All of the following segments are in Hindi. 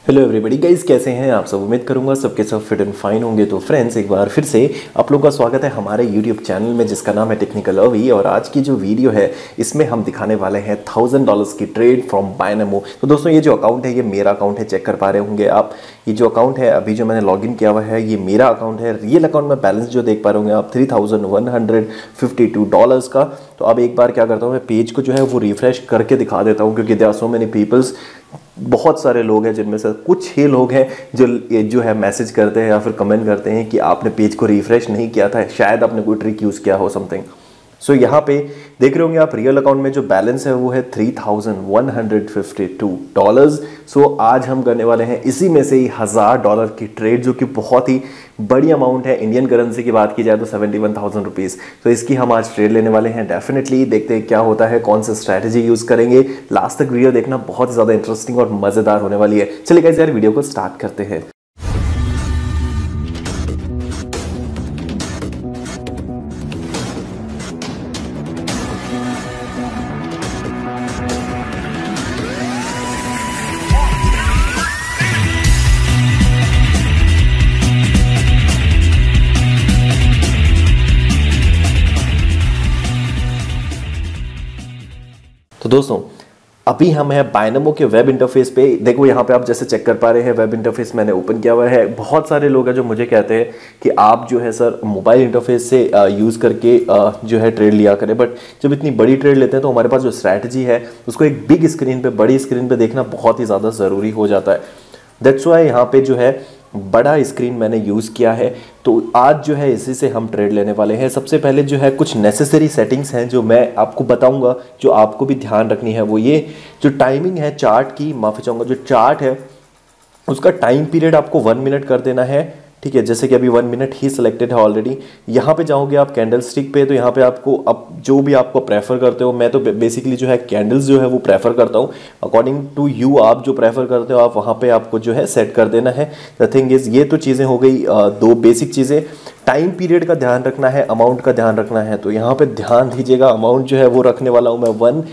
हेलो एवरीबॉडी गाइस, कैसे हैं आप सब। उम्मीद करूंगा सबके सब फिट एंड फाइन होंगे। तो फ्रेंड्स, एक बार फिर से आप लोगों का स्वागत है हमारे यूट्यूब चैनल में जिसका नाम है टेक्निकल अवी। और आज की जो वीडियो है इसमें हम दिखाने वाले हैं $1000 की ट्रेड फ्रॉम बायनमो। तो दोस्तों, ये जो अकाउंट है ये मेरा अकाउंट है, चेक कर पा रहे होंगे आप। ये जो अकाउंट है अभी जो मैंने लॉगिन किया हुआ है ये मेरा अकाउंट है। रियल अकाउंट में बैलेंस जो देख पा रहे होंगे आप $3152 का। तो अब एक बार क्या करता हूँ, मैं पेज को जो है वो रिफ्रेश करके दिखा देता हूँ, क्योंकि there are so many peoples, बहुत सारे लोग हैं जिनमें से कुछ ही लोग हैं जो है मैसेज करते हैं या फिर कमेंट करते हैं कि आपने पेज को रिफ्रेश नहीं किया था, शायद आपने कोई ट्रिक यूज़ किया हो समथिंग। सो यहाँ पे देख रहे होंगे आप रियल अकाउंट में जो बैलेंस है वो है $3152। सो आज हम करने वाले हैं इसी में से ही $1000 की ट्रेड, जो कि बहुत ही बड़ी अमाउंट है। इंडियन करेंसी की बात की जाए तो 71,000 रुपीज़। तो इसकी हम आज ट्रेड लेने वाले हैं। डेफिनेटली देखते हैं क्या होता है, कौन सा स्ट्रैटेजी यूज़ करेंगे। लास्ट तक वीडियो देखना, बहुत ही ज़्यादा इंटरेस्टिंग और मज़ेदार होने वाली है। चलिए गाइस यार, वीडियो को स्टार्ट करते हैं। तो दोस्तों, अभी हम हैं बायनमो के वेब इंटरफेस पे। देखो यहाँ पे आप जैसे चेक कर पा रहे हैं, वेब इंटरफेस मैंने ओपन किया हुआ है। बहुत सारे लोग हैं जो मुझे कहते हैं कि आप जो है सर मोबाइल इंटरफेस से यूज़ करके जो है ट्रेड लिया करें, बट जब इतनी बड़ी ट्रेड लेते हैं तो हमारे पास जो स्ट्रैटेजी है उसको एक बिग स्क्रीन पे, बड़ी स्क्रीन पे देखना बहुत ही ज़्यादा ज़रूरी हो जाता है। दैट्स वाई यहाँ पे जो है बड़ा स्क्रीन मैंने यूज़ किया है। तो आज जो है इसी से हम ट्रेड लेने वाले हैं। सबसे पहले जो है कुछ नेसेसरी सेटिंग्स हैं जो मैं आपको बताऊंगा, जो आपको भी ध्यान रखनी है। वो ये जो टाइमिंग है चार्ट की, माफ़ी चाहूँगा, जो चार्ट है उसका टाइम पीरियड आपको 1 मिनट कर देना है। ठीक है, जैसे कि अभी 1 मिनट ही सिलेक्टेड है ऑलरेडी। यहाँ पे जाओगे आप कैंडल स्टिक पे, तो यहाँ पे आपको अब जो भी आपको प्रेफर करते हो, मैं तो बेसिकली जो है कैंडल्स जो है वो प्रेफर करता हूँ। अकॉर्डिंग टू यू आप जो प्रेफर करते हो आप वहाँ पे आपको जो है सेट कर देना है। द थिंग इज़, ये तो चीज़ें हो गई दो बेसिक चीज़ें। टाइम पीरियड का ध्यान रखना है, अमाउंट का ध्यान रखना है। तो यहाँ पर ध्यान दीजिएगा, अमाउंट जो है वो रखने वाला हूँ मैं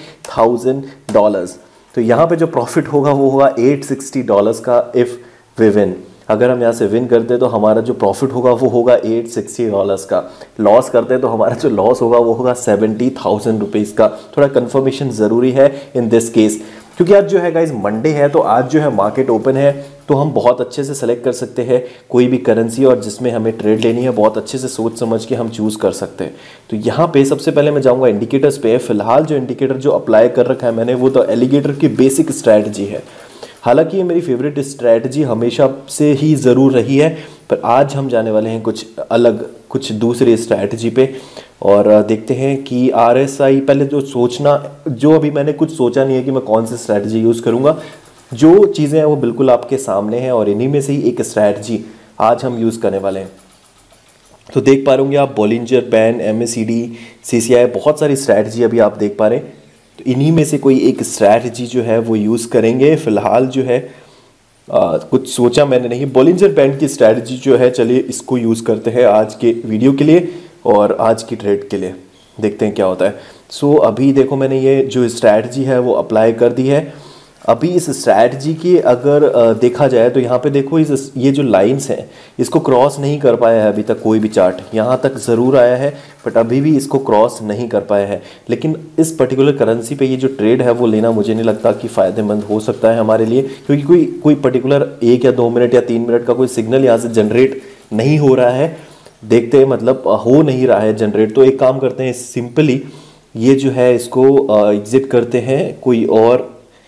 $1000। तो यहाँ पे जो प्रॉफिट होगा वो होगा $860 का इफ़ वी विन। अगर हम यहाँ से विन करते हैं तो हमारा जो प्रॉफिट होगा वो होगा $860 का। लॉस करते हैं तो हमारा जो लॉस होगा वो होगा 70,000 रुपीज़ का। थोड़ा कंफर्मेशन ज़रूरी है इन दिस केस, क्योंकि आज जो है गाइज मंडे है, तो आज जो है मार्केट ओपन है, तो हम बहुत अच्छे से सेलेक्ट कर सकते हैं कोई भी करेंसी, और जिसमें हमें ट्रेड लेनी है बहुत अच्छे से सोच समझ के हम चूज़ कर सकते हैं। तो यहाँ पे सबसे पहले मैं जाऊँगा इंडिकेटर्स पे। फिलहाल जो इंडिकेटर जो अप्लाई कर रखा है मैंने वो तो एलिगेटर की बेसिक स्ट्रैटेजी है। हालांकि ये मेरी फेवरेट स्ट्रैटेजी हमेशा से ही ज़रूर रही है, पर आज हम जाने वाले हैं कुछ अलग, कुछ दूसरी स्ट्रैटेजी पे। और देखते हैं कि RSI पहले जो सोचना, जो अभी मैंने कुछ सोचा नहीं है कि मैं कौन सी स्ट्रैटेजी यूज़ करूँगा। जो चीज़ें हैं वो बिल्कुल आपके सामने हैं, और इन्हीं में से ही एक स्ट्रैटेजी आज हम यूज़ करने वाले हैं। तो देख पा रहे होंगे आप, बॉलिंजर बैंड, MACD, CCI, बहुत सारी स्ट्रैटेजी अभी आप देख पा रहे हैं। तो इन्हीं में से कोई एक स्ट्रैटेजी जो है वो यूज़ करेंगे। फिलहाल जो है कुछ सोचा मैंने नहीं। बॉलिंजर बैंड की स्ट्रैटेजी जो है, चलिए इसको यूज़ करते हैं आज के वीडियो के लिए और आज की ट्रेड के लिए। देखते हैं क्या होता है। सो अभी देखो, मैंने ये जो स्ट्रैटेजी है वो अप्लाई कर दी है। अभी इस स्ट्रैटेजी की अगर देखा जाए तो यहाँ पे देखो, ये जो लाइंस हैं इसको क्रॉस नहीं कर पाया है अभी तक कोई भी चार्ट। यहाँ तक ज़रूर आया है बट अभी भी इसको क्रॉस नहीं कर पाया है। लेकिन इस पर्टिकुलर करेंसी पे ये जो ट्रेड है वो लेना मुझे नहीं लगता कि फ़ायदेमंद हो सकता है हमारे लिए, क्योंकि कोई पर्टिकुलर 1 या 2 मिनट या 3 मिनट का कोई सिग्नल यहाँ से जनरेट नहीं हो रहा है। देखते हैं, मतलब हो नहीं रहा है जनरेट। तो एक काम करते हैं, सिंपली ये जो है इसको एग्ज़िट करते हैं, कोई और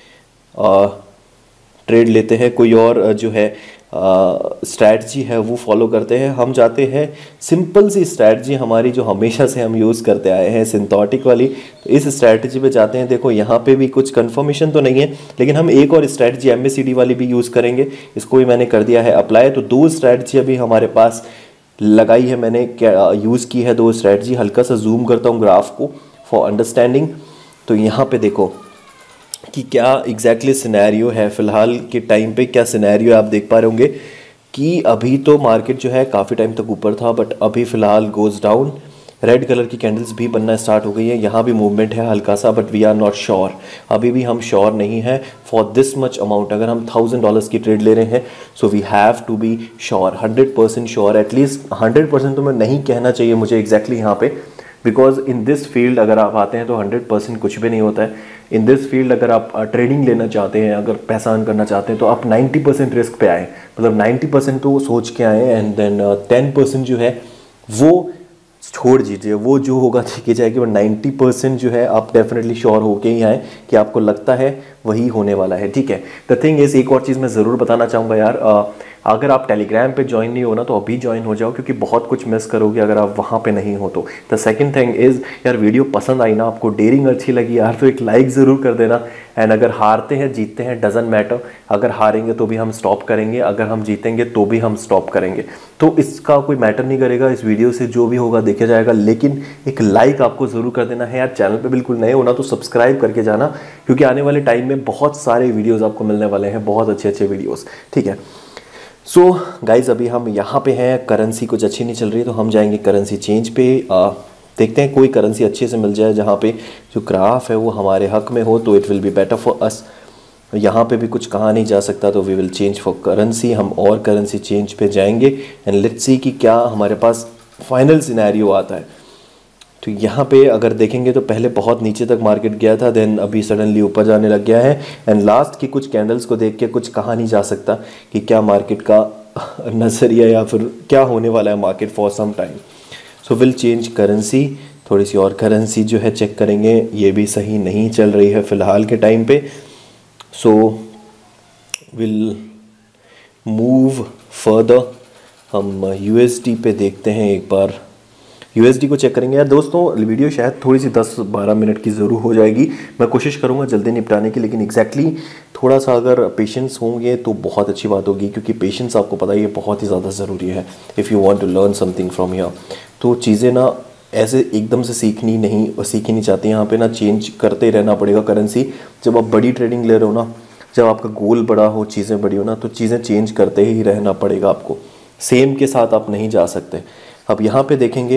ट्रेड लेते हैं, कोई और जो है स्ट्रैटेजी है वो फॉलो करते हैं। हम जाते हैं सिंपल सी स्ट्रैटेजी हमारी जो हमेशा से हम यूज़ करते आए हैं, सिंथेटिक वाली। तो इस स्ट्रैटेजी पे जाते हैं। देखो यहाँ पे भी कुछ कंफर्मेशन तो नहीं है, लेकिन हम एक और स्ट्रैटेजी MACD वाली भी यूज़ करेंगे। इसको भी मैंने कर दिया है अप्लाई। तो 2 स्ट्रैटेजी अभी हमारे पास लगाई है मैंने, क्या यूज़ की है 2 स्ट्रैटेजी। हल्का सा जूम करता हूँ ग्राफ को फॉर अंडरस्टैंडिंग। तो यहाँ पे देखो कि क्या एग्जैक्टली सिनेरियो है फ़िलहाल के टाइम पे। क्या सिनेरियो आप देख पा रहे होंगे कि अभी तो मार्केट जो है काफ़ी टाइम तक ऊपर था, बट अभी फ़िलहाल गोज़ डाउन। रेड कलर की कैंडल्स भी बनना स्टार्ट हो गई है, यहाँ भी मूवमेंट है हल्का सा, but we are not sure, अभी भी हम श्योर नहीं है फॉर दिस मच अमाउंट। अगर हम $1000 की ट्रेड ले रहे हैं, so we have to be sure, 100% sure, at least 100% तो मैं नहीं कहना चाहिए मुझे एग्जैक्टली यहाँ पे, बिकॉज इन दिस फील्ड अगर आप आते हैं तो 100% कुछ भी नहीं होता है। इन दिस फील्ड अगर आप ट्रेडिंग लेना चाहते हैं, अगर पैसा अर्न करना चाहते हैं, तो आप 90% रिस्क पे आए, मतलब 90% तो सोच के आए, एंड देन 10% जो है वो छोड़ दीजिए, वो जो होगा देखी जाएगी, बट 90% जो है आप डेफिनेटली श्योर होके ही आए कि आपको लगता है वही होने वाला है, ठीक है। द थिंग इज, एक और चीज़ मैं ज़रूर बताना चाहूँगा यार, अगर आप टेलीग्राम पे ज्वाइन नहीं हो ना तो अभी ज्वाइन हो जाओ, क्योंकि बहुत कुछ मिस करोगे अगर आप वहाँ पे नहीं हो तो। द सेकंड थिंग इज़ यार, वीडियो पसंद आई ना, आपको डेयरिंग अच्छी लगी यार, तो एक लाइक ज़रूर कर देना। एंड अगर हारते हैं जीतते हैं डजंट मैटर, अगर हारेंगे तो भी हम स्टॉप करेंगे, अगर हम जीतेंगे तो भी हम स्टॉप करेंगे, तो इसका कोई मैटर नहीं करेगा, इस वीडियो से जो भी होगा देखा जाएगा। लेकिन एक लाइक आपको ज़रूर कर देना है यार। चैनल पे बिल्कुल नए होना तो सब्सक्राइब करके जाना, क्योंकि आने वाले टाइम में बहुत सारे वीडियोज़ आपको मिलने वाले हैं, बहुत अच्छे अच्छे वीडियोज़, ठीक है। सो गाइज, अभी हम यहाँ पे हैं, करेंसी कुछ अच्छी नहीं चल रही, तो हम जाएंगे करेंसी चेंज पे। देखते हैं कोई करेंसी अच्छे से मिल जाए जहाँ पे जो ग्राफ है वो हमारे हक में हो, तो it will be better for us. यहाँ पे भी कुछ कहा नहीं जा सकता, तो we will change for currency, हम और करेंसी चेंज पे जाएंगे एंड लेट्स सी कि क्या हमारे पास फाइनल सिनेरियो आता है। तो यहाँ पे अगर देखेंगे तो पहले बहुत नीचे तक मार्केट गया था, देन अभी सडनली ऊपर जाने लग गया है, एंड लास्ट की कुछ कैंडल्स को देख के कुछ कहा नहीं जा सकता कि क्या मार्केट का नज़रिया या फिर क्या होने वाला है market for some time. So will change currency, थोड़ी सी और करेंसी जो है चेक करेंगे, ये भी सही नहीं चल रही है फ़िलहाल के टाइम पे। सो विल मूव फर्दर, हम यूएसडी पे देखते हैं एक बार, यूएसडी को चेक करेंगे। यार दोस्तों, वीडियो शायद थोड़ी सी 10-12 मिनट की ज़रूर हो जाएगी, मैं कोशिश करूँगा जल्दी निपटाने की, लेकिन एग्जैक्टली थोड़ा सा अगर पेशेंस होंगे तो बहुत अच्छी बात होगी, क्योंकि पेशेंस आपको पता ही है बहुत ही ज़्यादा ज़रूरी है if you want to learn something from here. तो चीज़ें ना ऐसे एकदम से सीखनी नहीं चाहती, यहाँ पे ना चेंज करते रहना पड़ेगा करेंसी। जब आप बड़ी ट्रेडिंग ले रहे हो ना, जब आपका गोल बड़ा हो, चीज़ें बड़ी हो ना, तो चीज़ें चेंज करते ही रहना पड़ेगा आपको, सेम के साथ आप नहीं जा सकते। अब यहाँ पे देखेंगे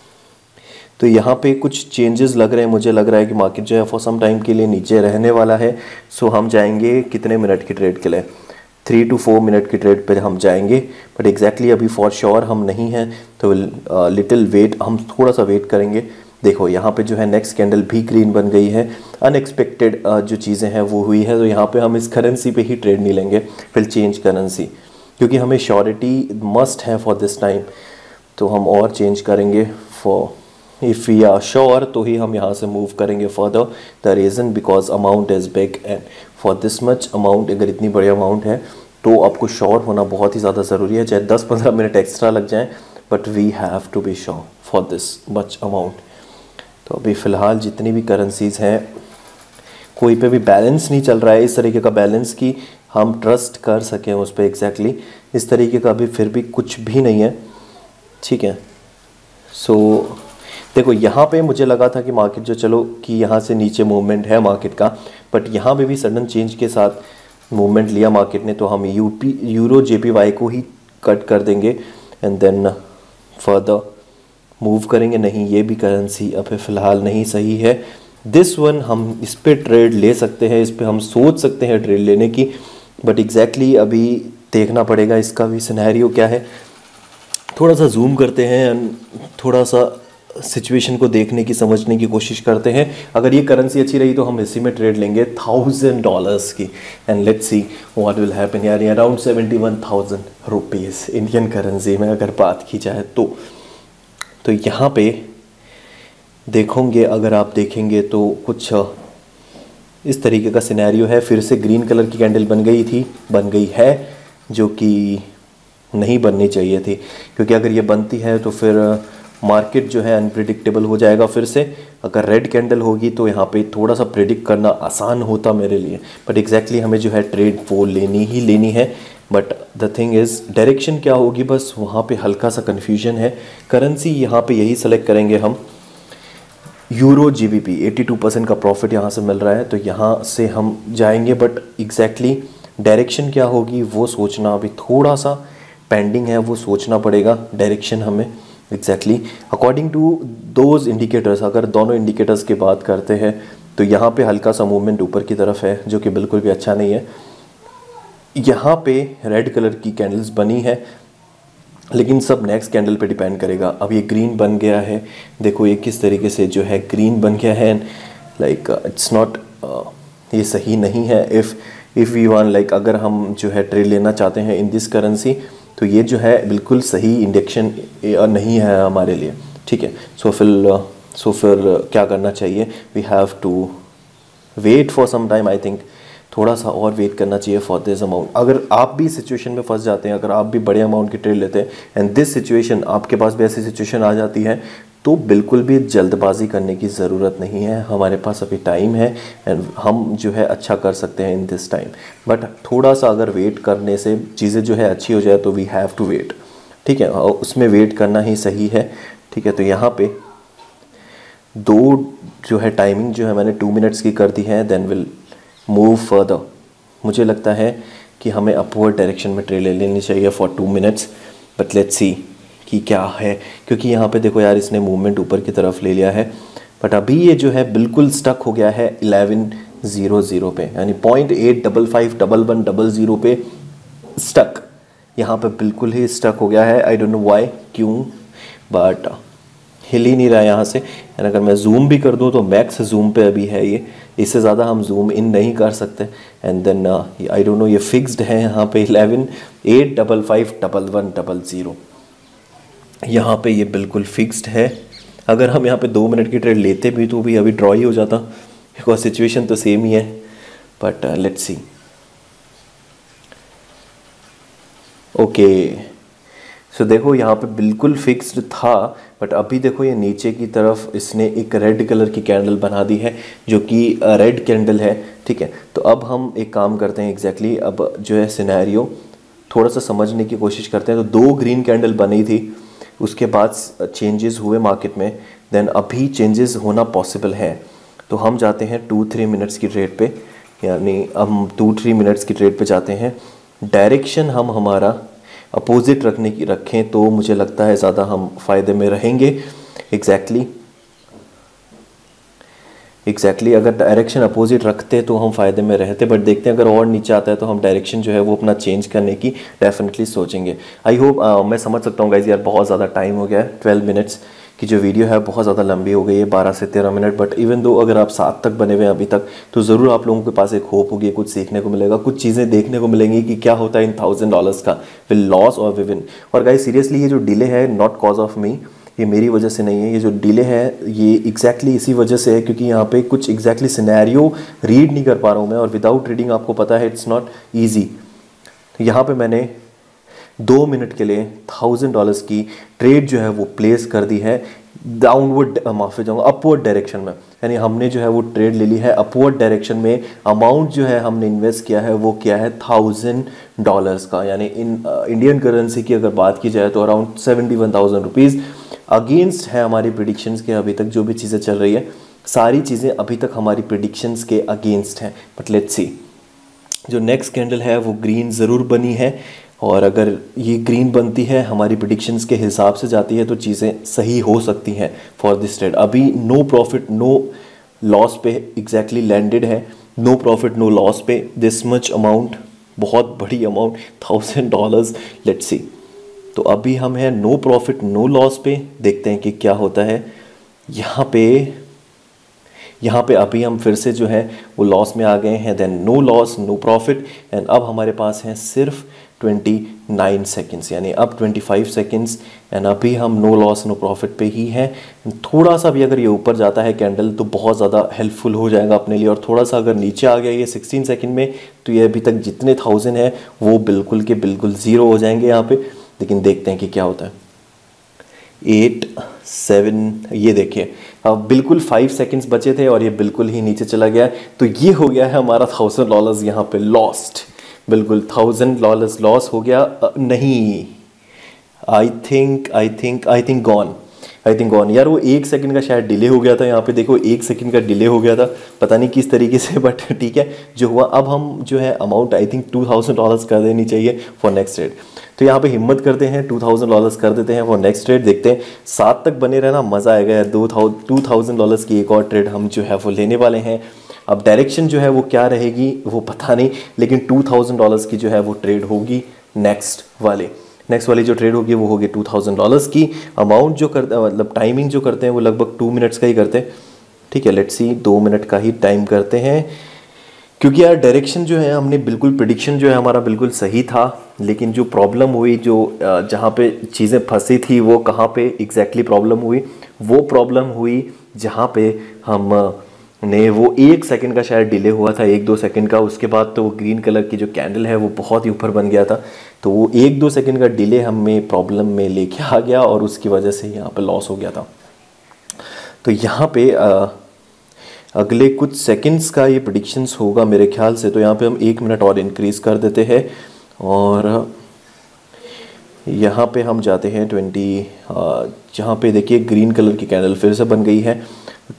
तो यहाँ पे कुछ चेंजेस लग रहे हैं, मुझे लग रहा है कि मार्केट जो है फॉर सम टाइम के लिए नीचे रहने वाला है। सो हम जाएंगे कितने मिनट की ट्रेड के लिए, 3 to 4 मिनट की ट्रेड पे हम जाएंगे, बट एग्जैक्टली अभी फॉर श्योर हम नहीं हैं, तो लिटिल वेट, हम थोड़ा सा वेट करेंगे। देखो यहाँ पे जो है नेक्स्ट कैंडल भी ग्रीन बन गई है, अनएक्सपेक्टेड जो चीज़ें हैं वो हुई है, तो यहाँ पे हम इस करेंसी पे ही ट्रेड नहीं लेंगे, फिर चेंज करेंसी, क्योंकि हमें श्योरिटी मस्ट है फॉर दिस टाइम। तो हम और चेंज करेंगे for if we are sure, तो ही हम यहाँ से मूव करेंगे further. The reason because amount is big, and for this much amount, अगर इतनी बड़ी अमाउंट है तो आपको श्योर होना बहुत ही ज़्यादा ज़रूरी है, चाहे 10-15 मिनट एक्स्ट्रा लग जाएं, but we have to be sure for this much amount. तो अभी फ़िलहाल जितनी भी करेंसीज़ हैं, कोई पे भी बैलेंस नहीं चल रहा है इस तरीके का बैलेंस कि हम ट्रस्ट कर सकें उस पर एग्जैक्टली, इस तरीके का अभी फिर भी कुछ भी नहीं है, ठीक है। सो देखो यहाँ पे मुझे लगा था कि मार्केट जो, चलो कि यहाँ से नीचे मूवमेंट है मार्केट का, बट यहाँ पे भी सडन चेंज के साथ मूवमेंट लिया मार्केट ने, तो हम यूरो JPY को ही कट कर देंगे एंड देन फर्दर मूव करेंगे। नहीं, ये भी करेंसी अभी फ़िलहाल नहीं सही है। दिस वन हम इस पर ट्रेड ले सकते हैं, इस पर हम सोच सकते हैं ट्रेड लेने की, बट एग्जैक्टली अभी देखना पड़ेगा इसका भी सिनेरियो क्या है। थोड़ा सा जूम करते हैं एंड थोड़ा सा सिचुएशन को देखने की, समझने की कोशिश करते हैं। अगर ये करेंसी अच्छी रही तो हम इसी में ट्रेड लेंगे $1000 की, and let's see what will happen. यार अराउंड 71,000 रुपीज़ इंडियन करेंसी में अगर बात की जाए तो यहाँ पे देखोगे, अगर आप देखेंगे तो कुछ इस तरीके का सिनेरियो है। फिर से ग्रीन कलर की कैंडल बन गई है, जो कि नहीं बननी चाहिए थी, क्योंकि अगर ये बनती है तो फिर मार्केट जो है अनप्रिडिक्टेबल हो जाएगा फिर से। अगर रेड कैंडल होगी तो यहाँ पे थोड़ा सा प्रिडिक्ट करना आसान होता मेरे लिए, बट एग्जैक्टली हमें जो है ट्रेड वो लेनी है। But the thing is direction क्या होगी, बस वहाँ पे हल्का सा कन्फ्यूजन है। करेंसी यहाँ पे यही सेलेक्ट करेंगे हम, यूरो GBP 82% का प्रॉफिट यहाँ से मिल रहा है, तो यहाँ से हम जाएंगे, बट एग्जैक्टली डायरेक्शन क्या होगी वो सोचना अभी थोड़ा सा पेंडिंग है, वो सोचना पड़ेगा डायरेक्शन हमें। Exactly according to those indicators, अगर दोनों इंडिकेटर्स की बात करते हैं तो यहाँ पे हल्का सा मूवमेंट ऊपर की तरफ है जो कि बिल्कुल भी अच्छा नहीं है। यहाँ पे रेड कलर की कैंडल्स बनी है, लेकिन सब नेक्स्ट कैंडल पे डिपेंड करेगा। अब ये ग्रीन बन गया है, देखो ये किस तरीके से जो है ग्रीन बन गया है, लाइक इट्स नॉट, ये सही नहीं है। इफ़ वी वांट, लाइक अगर हम जो है ट्रेड लेना चाहते हैं इन दिस करेंसी, तो ये जो है बिल्कुल सही इंडेक्शन नहीं है हमारे लिए, ठीक है। सो फिर क्या करना चाहिए, we have to wait for some time. I think थोड़ा सा और वेट करना चाहिए फॉर दिस अमाउंट। अगर आप भी सिचुएशन में फंस जाते हैं, अगर आप भी बड़े अमाउंट की ट्रेड लेते हैं एंड दिस सिचुएशन, आपके पास भी ऐसी सिचुएशन आ जाती है, तो बिल्कुल भी जल्दबाजी करने की ज़रूरत नहीं है। हमारे पास अभी टाइम है एंड हम जो है अच्छा कर सकते हैं इन दिस टाइम। बट थोड़ा सा अगर वेट करने से चीज़ें जो है अच्छी हो जाए तो वी हैव टू वेट, ठीक है, और उसमें वेट करना ही सही है, ठीक है। तो यहाँ पे दो जो है टाइमिंग जो है मैंने 2 मिनट्स की कर दी है, देन विल मूव फर्दर। मुझे लगता है कि हमें अपवर्ड डायरेक्शन में ट्रेड ले लेनी चाहिए for 2 minutes, but let's see कि क्या है, क्योंकि यहाँ पे देखो यार इसने मूवमेंट ऊपर की तरफ ले लिया है, बट अभी ये जो है बिल्कुल स्टक हो गया है 1100 पे, यानी 0.8551100 पे स्टक, यहाँ पे बिल्कुल ही स्टक हो गया है। आई डोंट नो वाई, क्यों, बट हिल ही नहीं रहा है यहाँ से। एंड अगर मैं जूम भी कर दूँ तो मैक्स जूम पे अभी है ये, इससे ज़्यादा हम जूम इन नहीं कर सकते। And then I don't know, ये फिक्स्ड है यहाँ पे 11,855,1100, यहाँ पे ये बिल्कुल फिक्स्ड है। अगर हम यहाँ पे 2 मिनट की ट्रेड लेते भी तो भी अभी ड्रॉ ही हो जाता, बिकॉज सिचुएशन तो सेम ही है, but let's see. Okay, so देखो यहाँ पे बिल्कुल फिक्स्ड था, बट अभी देखो ये नीचे की तरफ इसने एक रेड कलर की कैंडल बना दी है जो कि रेड कैंडल है, ठीक है। तो अब हम एक काम करते हैं, एग्जैक्टली अब जो है सिनेरियो थोड़ा सा समझने की कोशिश करते हैं। तो 2 ग्रीन कैंडल बनी थी, उसके बाद चेंजेस हुए मार्केट में, देन अभी चेंजेस होना पॉसिबल है। तो हम जाते हैं 2-3 मिनट्स की ट्रेड पे, यानी हम 2-3 मिनट्स की ट्रेड पे जाते हैं। डायरेक्शन हम हमारा अपोजिट रखें तो मुझे लगता है ज़्यादा हम फ़ायदे में रहेंगे। एग्जैक्टली अगर डायरेक्शन अपोजिट रखते तो हम फ़ायदे में रहते, बट देखते हैं अगर और नीचे आता है तो हम डायरेक्शन जो है वो अपना चेंज करने की डेफिनेटली सोचेंगे। आई होप मैं समझ सकता हूँ गाइज, यार बहुत ज़्यादा टाइम हो गया है, 12 मिनट्स की जो वीडियो है बहुत ज़्यादा लंबी हो गई है, 12 से 13 मिनट। बट इवन दो अगर आप 7 तक बने हुए हैं अभी तक, तो ज़रूर आप लोगों के पास एक होप होगी, कुछ सीखने को मिलेगा, कुछ चीज़ें देखने को मिलेंगी कि क्या होता है इन $1000 का, विल लॉस और विल विन। और गाइस सीरियसली ये जो डिले है नॉट कॉज ऑफ मी, ये मेरी वजह से नहीं है, ये जो डिले है ये एग्जैक्टली इसी वजह से है क्योंकि यहाँ पे कुछ एग्जैक्टली सिनेरियो रीड नहीं कर पा रहा हूँ मैं, और विदाउट रीडिंग आपको पता है इट्स नॉट ईजी। यहाँ पे मैंने 2 मिनट के लिए $1000 की ट्रेड जो है वो प्लेस कर दी है डाउनवर्ड, माफ़ी जाऊँगा अपवर्ड डायरेक्शन में, यानी हमने जो है वो ट्रेड ले ली है अपवर्ड डायरेक्शन में। अमाउंट जो है हमने इन्वेस्ट किया है वो क्या है $1000 का, यानी इन इंडियन करेंसी की अगर बात की जाए तो अराउंड 71,000 रुपीज़ अगेंस्ट है हमारी प्रिडिक्शंस के। अभी तक जो भी चीज़ें चल रही है सारी चीज़ें अभी तक हमारी प्रिडिक्शंस के अगेंस्ट हैं, बट लेट्स सी। जो नेक्स्ट कैंडल है वो ग्रीन ज़रूर बनी है, और अगर ये ग्रीन बनती है हमारी प्रिडिक्शंस के हिसाब से जाती है तो चीज़ें सही हो सकती हैं फॉर दिस ट्रेड। अभी नो प्रॉफिट नो लॉस पे एग्जैक्टली लैंडेड है, नो प्रॉफिट नो लॉस पे, दिस मच अमाउंट, बहुत बड़ी अमाउंट $1000, लेट्स सी। तो अभी हम हैं नो प्रॉफिट नो लॉस पे, देखते हैं कि क्या होता है। यहाँ पे अभी हम फिर से जो है वो लॉस में आ गए हैं, then no loss no profit, and अब हमारे पास हैं सिर्फ 29 सेकेंड्स, यानी अब 25 सेकेंड्स, एंड अभी हम नो लॉस नो प्रॉफिट पे ही हैं। थोड़ा सा भी अगर ये ऊपर जाता है कैंडल तो बहुत ज़्यादा हेल्पफुल हो जाएगा अपने लिए, और थोड़ा सा अगर नीचे आ गया ये 16 सेकेंड में तो ये अभी तक जितने 1000 है वो बिल्कुल के बिल्कुल ज़ीरो हो जाएंगे यहाँ पे। लेकिन देखते हैं कि क्या होता है। 8 7, ये देखिए अब बिल्कुल 5 सेकेंड्स बचे थे और ये बिल्कुल ही नीचे चला गया, तो ये हो गया है हमारा $1000 यहाँ पे लॉस्ट, बिल्कुल $1000 लॉस हो गया। नहीं, I think gone, I think on यार, वो 1 सेकंड का शायद डिले हो गया था, यहाँ पे देखो 1 सेकंड का डिले हो गया था, पता नहीं किस तरीके से, बट ठीक है जो हुआ। अब हम जो है अमाउंट आई थिंक $2000 कर देनी चाहिए फॉर नेक्स्ट ट्रेड। तो यहाँ पे हिम्मत करते हैं, $2000 कर देते हैं फॉर नेक्स्ट ट्रेड। देखते हैं 7 तक बने रहना, मज़ा आएगा यार। $2000 की एक और ट्रेड हम जो है वो लेने वाले हैं। अब डायरेक्शन जो है वो क्या रहेगी वो पता नहीं, लेकिन $2000 की जो है वो ट्रेड होगी नेक्स्ट वाली जो ट्रेड होगी वो होगी $2000 की। अमाउंट जो करते मतलब टाइमिंग जो करते हैं वो लगभग 2 मिनट्स का ही करते हैं, ठीक है। लेट्स सी 2 मिनट का ही टाइम करते हैं, क्योंकि यार डायरेक्शन जो है हमने बिल्कुल, प्रिडिक्शन जो है हमारा बिल्कुल सही था, लेकिन जो प्रॉब्लम हुई, जो जहाँ पे चीज़ें फंसी थी वो कहाँ पे एग्जैक्टली प्रॉब्लम हुई, वो प्रॉब्लम हुई जहाँ पे हम ने वो 1 सेकंड का शायद डिले हुआ था, 1-2 सेकंड का। उसके बाद तो वो ग्रीन कलर की जो कैंडल है वो बहुत ही ऊपर बन गया था, तो वो 1-2 सेकंड का डिले हमें प्रॉब्लम में लेके आ गया और उसकी वजह से यहाँ पे लॉस हो गया था। तो यहाँ पे अगले कुछ सेकंड्स का ये प्रेडिक्शंस होगा मेरे ख्याल से। तो यहाँ पे हम 1 मिनट और इंक्रीज़ कर देते हैं और यहाँ पे हम जाते हैं 20, जहाँ पे देखिए ग्रीन कलर की कैंडल फिर से बन गई है।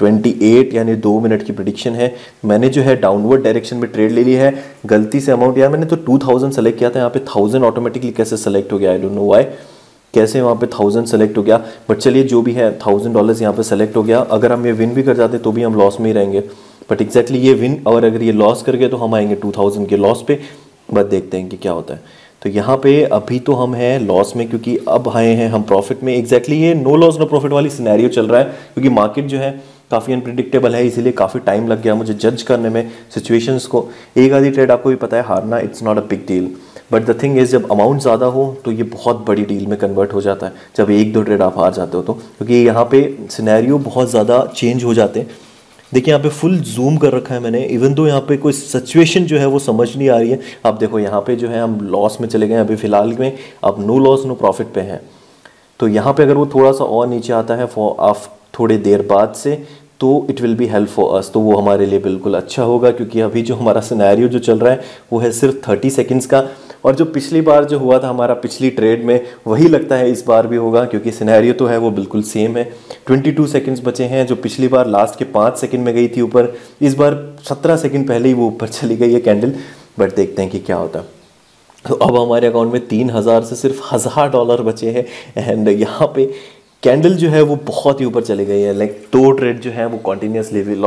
28 यानी 2 मिनट की प्रेडिक्शन है। मैंने जो है डाउनवर्ड डायरेक्शन में ट्रेड ले ली है। गलती से अमाउंट यार मैंने तो 2000 सेलेक्ट किया था, यहाँ पे 1000 ऑटोमेटिकली कैसे सेलेक्ट हो गया, आई डोंट नो व्हाई, कैसे वहाँ पे 1000 सेलेक्ट हो गया। बट चलिए जो भी है $1000 यहाँ पे सेलेक्ट हो गया। अगर हम ये विन भी कर जाते तो भी हम लॉस में ही रहेंगे, बट एग्जैक्टली ये विन, और अगर ये लॉस कर गए तो हम आएंगे 2000 के लॉस पे। बस देखते हैं कि क्या होता है। तो यहाँ पे अभी तो हम हैं लॉस में, क्योंकि अब आए हैं हम प्रॉफिट में। एग्जैक्टली ये नो लॉस नो प्रॉफिट वाली सिनेरियो चल रहा है, क्योंकि मार्केट जो है काफ़ी अनप्रिडिक्टेबल है, इसीलिए काफ़ी टाइम लग गया मुझे जज करने में सिचुएशंस को। एक आधी ट्रेड आपको भी पता है हारना it's not a big deal, but the thing is जब अमाउंट ज़्यादा हो तो ये बहुत बड़ी डील में कन्वर्ट हो जाता है, जब 1-2 ट्रेड आप हार जाते हो तो, क्योंकि यहाँ पे सिनेरियो बहुत ज़्यादा चेंज हो जाते हैं। देखिए यहाँ पे फुल जूम कर रखा है मैंने, इवन तो यहाँ पे कोई सिचुएशन जो है वो समझ नहीं आ रही है। आप देखो यहाँ पे जो है हम लॉस में चले गए अभी फ़िलहाल में, अब नो लॉस नो प्रॉफिट पे हैं। तो यहाँ पे अगर वो थोड़ा सा और नीचे आता है थोड़ी देर बाद से, तो it will be help for us, तो वो हमारे लिए बिल्कुल अच्छा होगा, क्योंकि अभी जो हमारा सिनेरियो जो चल रहा है वो है सिर्फ 30 सेकंड्स का। और जो पिछली बार जो हुआ था हमारा पिछली ट्रेड में, वही लगता है इस बार भी होगा, क्योंकि सिनेरियो तो है वो बिल्कुल सेम है। 22 सेकंड्स बचे हैं, जो पिछली बार लास्ट के 5 सेकंड में गई थी ऊपर, इस बार 17 सेकंड पहले ही वो ऊपर चली गई है कैंडल। बट देखते हैं कि क्या होता है। तो अब हमारे अकाउंट में 3000 से सिर्फ $1000 बचे हैं, एंड यहाँ पे कैंडल जो है वो बहुत ही ऊपर चली गई है। लाइक 2 ट्रेड जो है वो कंटिन्यूसली वी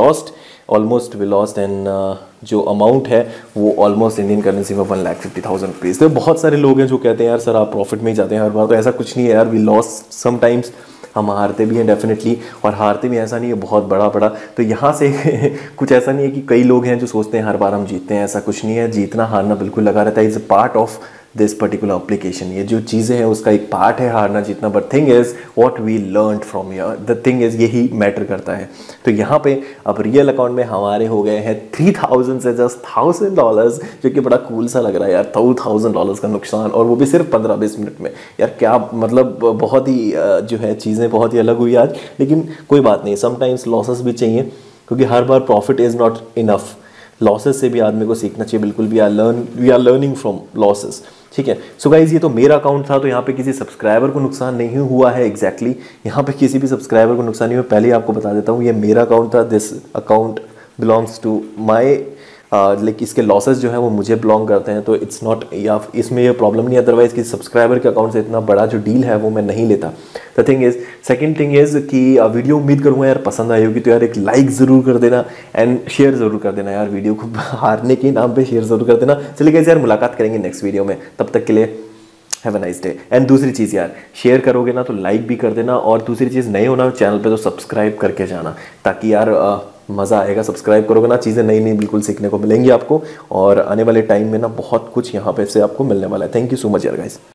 लॉस्ट एंड जो अमाउंट है वो ऑलमोस्ट इंडियन करेंसी में 1,50,000 रुपीज़। तो बहुत सारे लोग हैं जो कहते हैं यार सर आप प्रॉफिट में ही जाते हैं हर बार, तो ऐसा कुछ नहीं है यार, वी लॉस्ट समटाइम्स, हम हारते भी हैं डेफिनेटली, और हारते भी ऐसा नहीं है बहुत बड़ा। तो यहाँ से कुछ ऐसा नहीं है कि कई लोग हैं जो सोचते हैं हर बार हम जीतते हैं, ऐसा कुछ नहीं है। जीतना हारना बिल्कुल लगा रहता है, is a part of this particular application. ये जो चीज़ें हैं उसका एक पार्ट है हारना जीतना, but thing is what we learn from here, the thing is यही मैटर करता है। तो यहाँ पे अब रियल अकाउंट में हमारे हो गए हैं 3000 से जस्ट $1000, जो कि बड़ा कूल सा लग रहा है यार। $2000 का नुकसान, और वो भी सिर्फ 15-20 मिनट में। यार क्या मतलब, बहुत ही जो है चीज़ें बहुत ही अलग हुई आज, लेकिन कोई बात नहीं, समटाइम्स लॉसेस भी चाहिए, क्योंकि हर बार profit is not enough. Losses से भी आदमी को सीखना चाहिए, बिल्कुल भी we are learning from losses, ठीक है। सो गाइज ये तो मेरा अकाउंट था, तो यहाँ पे किसी सब्सक्राइबर को नुकसान नहीं हुआ है एग्जैक्टली यहाँ पे किसी भी सब्सक्राइबर को नुकसान नहीं हुआ। पहले ही आपको बता देता हूँ, ये मेरा अकाउंट था, this account belongs to my, like इसके लॉसेस जो है वो मुझे बिलोंग करते हैं, तो इट्स नॉट, या इसमें ये प्रॉब्लम नहीं है। अदरवाइज किसी सब्सक्राइबर के अकाउंट से इतना बड़ा जो डील है वो मैं नहीं लेता। The thing is, second thing is कि वीडियो उम्मीद करूँगा यार पसंद आई होगी, तो यार एक लाइक ज़रूर कर देना एंड शेयर ज़रूर कर देना यार, वीडियो को हारने के नाम पे शेयर ज़रूर कर देना। चलिए गाइस यार मुलाकात करेंगे नेक्स्ट वीडियो में, तब तक के लिए have a nice day. And दूसरी चीज़ यार, शेयर करोगे ना तो लाइक भी कर देना, और दूसरी चीज़ नए होना चैनल पे तो सब्सक्राइब करके जाना, ताकि यार मज़ा आएगा। सब्सक्राइब करोगे ना, चीज़ें नई बिल्कुल सीखने को मिलेंगी आपको, और आने वाले टाइम में ना बहुत कुछ यहाँ पे से आपको मिलने वाला है। थैंक यू सो मच यार गाइस।